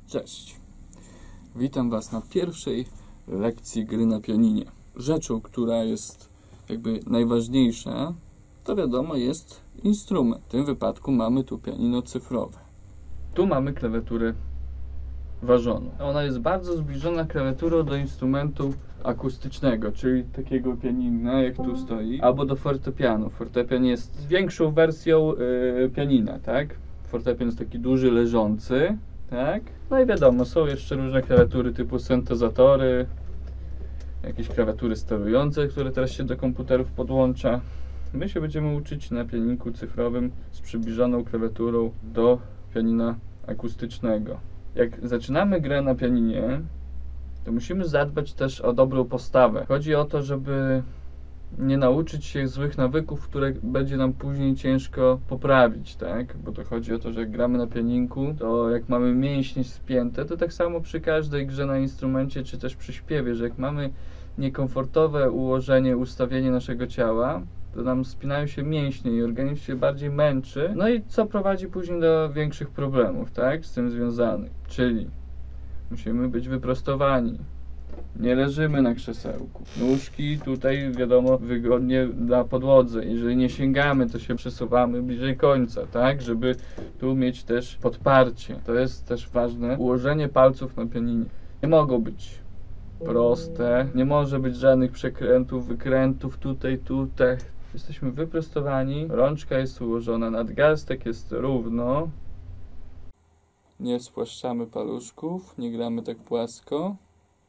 Cześć, witam Was na pierwszej lekcji gry na pianinie. Rzeczą, która jest jakby najważniejsza, to wiadomo jest instrument. W tym wypadku mamy tu pianino cyfrowe. Tu mamy klawiaturę ważoną. Ona jest bardzo zbliżona klawiaturą do instrumentu akustycznego, czyli takiego pianina, jak tu stoi, albo do fortepianu. Fortepian jest większą wersją pianina, tak? Fortepian jest taki duży, leżący, tak? No i wiadomo, są jeszcze różne klawiatury typu syntezatory, jakieś klawiatury sterujące, które teraz się do komputerów podłącza. My się będziemy uczyć na pianinku cyfrowym z przybliżoną klawiaturą do pianina akustycznego. Jak zaczynamy grę na pianinie, to musimy zadbać też o dobrą postawę. Chodzi o to, żeby nie nauczyć się złych nawyków, które będzie nam później ciężko poprawić, tak? Bo to chodzi o to, że jak gramy na pianinku, to jak mamy mięśnie spięte, to tak samo przy każdej grze na instrumencie, czy też przy śpiewie, że jak mamy niekomfortowe ułożenie, ustawienie naszego ciała, to nam spinają się mięśnie i organizm się bardziej męczy, no i co prowadzi później do większych problemów, tak? Z tym związanych, czyli musimy być wyprostowani. Nie leżymy na krzesełku. Nóżki tutaj, wiadomo, wygodnie na podłodze. Jeżeli nie sięgamy, to się przesuwamy bliżej końca, tak? Żeby tu mieć też podparcie. To jest też ważne. Ułożenie palców na pianinie. Nie mogą być proste. Nie może być żadnych przekrętów, wykrętów tutaj. Jesteśmy wyprostowani. Rączka jest ułożona, nadgarstek jest równo. Nie spłaszczamy paluszków, nie gramy tak płasko.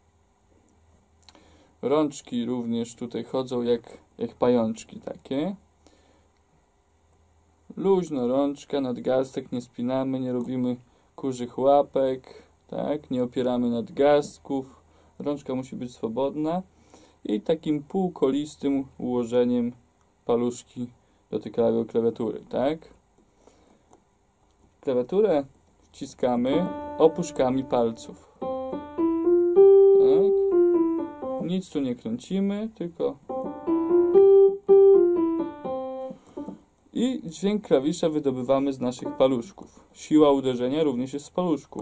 Rączki również tutaj chodzą jak pajączki takie. Luźno rączka, nadgarstek nie spinamy, nie robimy kurzych łapek, tak? Nie opieramy nadgarstków. Rączka musi być swobodna i takim półkolistym ułożeniem paluszki dotykają klawiatury, tak? Klawiaturę wciskamy opuszkami palców. Tak? Nic tu nie kręcimy, tylko i dźwięk klawisza wydobywamy z naszych paluszków. Siła uderzenia również jest z paluszków.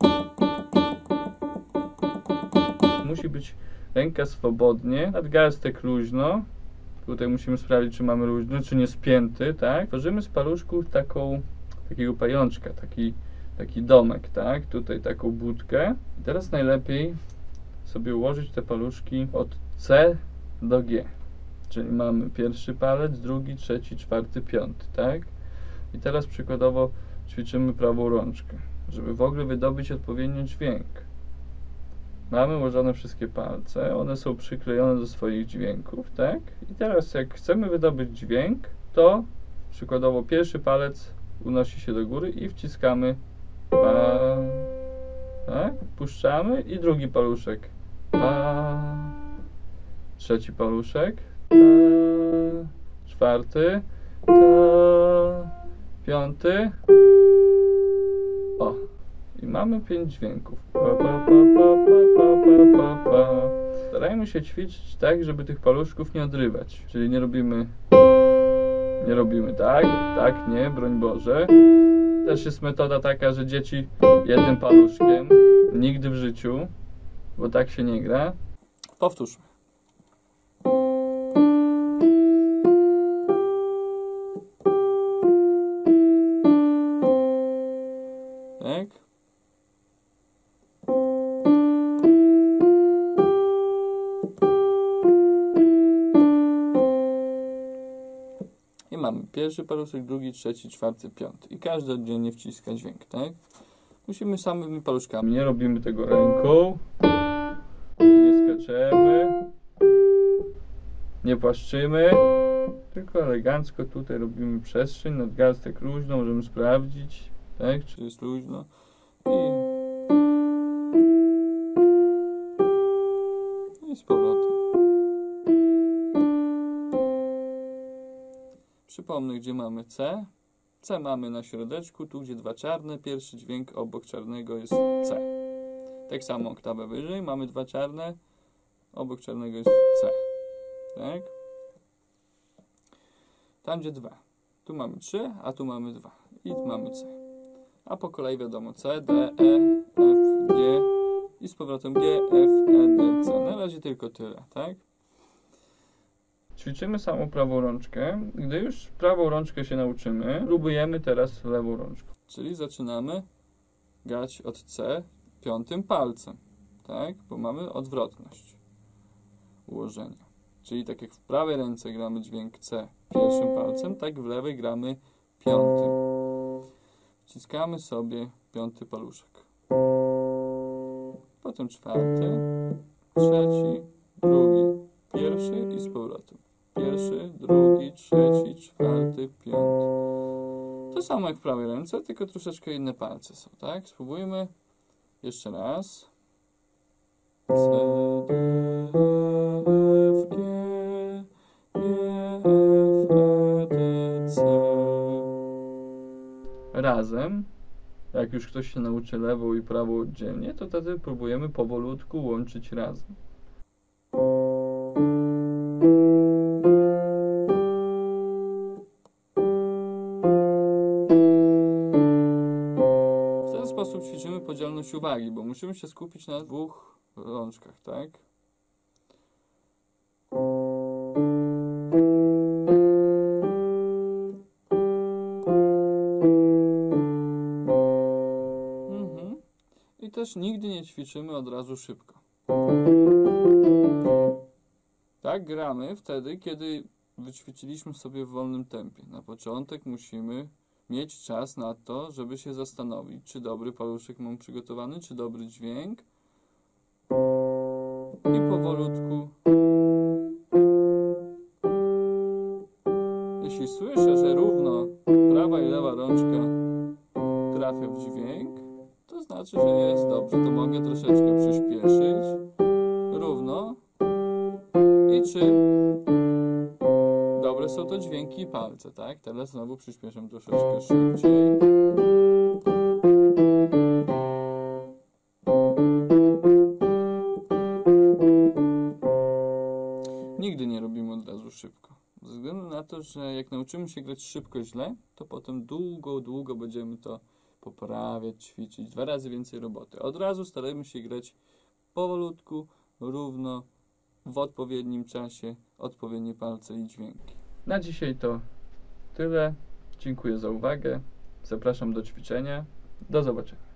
Musi być ręka swobodnie, nadgarstek luźno. Tutaj musimy sprawdzić, czy mamy luźno, czy nie spięty, tak? Tworzymy z paluszków takiego pajączka, taki domek, tak? Tutaj taką budkę. I teraz najlepiej sobie ułożyć te paluszki od C do G. Czyli mamy pierwszy palec, drugi, trzeci, czwarty, piąty, tak? I teraz przykładowo ćwiczymy prawą rączkę, żeby w ogóle wydobyć odpowiedni dźwięk. Mamy ułożone wszystkie palce, one są przyklejone do swoich dźwięków, tak? I teraz jak chcemy wydobyć dźwięk, to przykładowo pierwszy palec unosi się do góry i wciskamy pa, tak? Puszczamy i drugi paluszek pa, trzeci paluszek ta, czwarty ta, piąty o i mamy 5 dźwięków pa, pa, pa, pa, pa, pa, pa, pa. Starajmy się ćwiczyć tak, żeby tych paluszków nie odrywać, czyli nie robimy tak, nie, broń Boże. Też jest metoda taka, że dzieci jednym paluszkiem, nigdy w życiu, bo tak się nie gra. Powtórzmy. Tak. I mamy pierwszy paluszek, drugi, trzeci, czwarty, piąty. I każdy oddzielnie wciska dźwięk, tak? Musimy samymi paluszkami. Nie robimy tego ręką. Nie skaczemy. Nie płaszczymy. Tylko elegancko tutaj robimy przestrzeń, nadgarstek luźno, możemy sprawdzić, tak? Czy jest luźno. I z powrotem. Przypomnę, gdzie mamy C. C mamy na środeczku, tu gdzie dwa czarne. Pierwszy dźwięk obok czarnego jest C. Tak samo oktawę wyżej mamy dwa czarne. Obok czarnego jest C. Tak? Tam gdzie 2. Tu mamy 3, a tu mamy 2. I mamy C. A po kolei wiadomo C, D, E, F, G i z powrotem G, F, E, D, C. Na razie tylko tyle, tak? Ćwiczymy samą prawą rączkę. Gdy już prawą rączkę się nauczymy, próbujemy teraz lewą rączką. Czyli zaczynamy grać od C piątym palcem, tak? Bo mamy odwrotność ułożenia. Czyli tak jak w prawej ręce gramy dźwięk C pierwszym palcem, tak w lewej gramy piątym. Wciskamy sobie piąty paluszek. Potem czwarty, trzeci, drugi, pierwszy i z powrotem. Pierwszy, drugi, trzeci, czwarty, piąty. To samo jak w prawej ręce, tylko troszeczkę inne palce są, tak? Spróbujmy jeszcze raz. C, D, F, G, F, E, D, C. Razem, jak już ktoś się nauczy lewą i prawą oddzielnie, to wtedy próbujemy powolutku łączyć razem. W ten sposób ćwiczymy podzielność uwagi, bo musimy się skupić na dwóch rączkach, tak? I też nigdy nie ćwiczymy od razu szybko. Tak gramy wtedy, kiedy wyćwiczyliśmy sobie w wolnym tempie. Na początek musimy mieć czas na to, żeby się zastanowić, czy dobry paluszek mam przygotowany, czy dobry dźwięk. I powolutku. Jeśli słyszę, że równo prawa i lewa rączka trafia w dźwięk, to znaczy, że jest dobrze. To mogę troszeczkę przyspieszyć. Równo. I czy dobre są to dźwięki i palce, tak? Teraz znowu przyspieszam troszeczkę szybciej. Nigdy nie robimy od razu szybko. Ze względu na to, że jak nauczymy się grać szybko źle, to potem długo będziemy to poprawiać, ćwiczyć. 2 razy więcej roboty. Od razu starajmy się grać powolutku, równo, w odpowiednim czasie, odpowiednie palce i dźwięki. Na dzisiaj to tyle. Dziękuję za uwagę. Zapraszam do ćwiczenia. Do zobaczenia.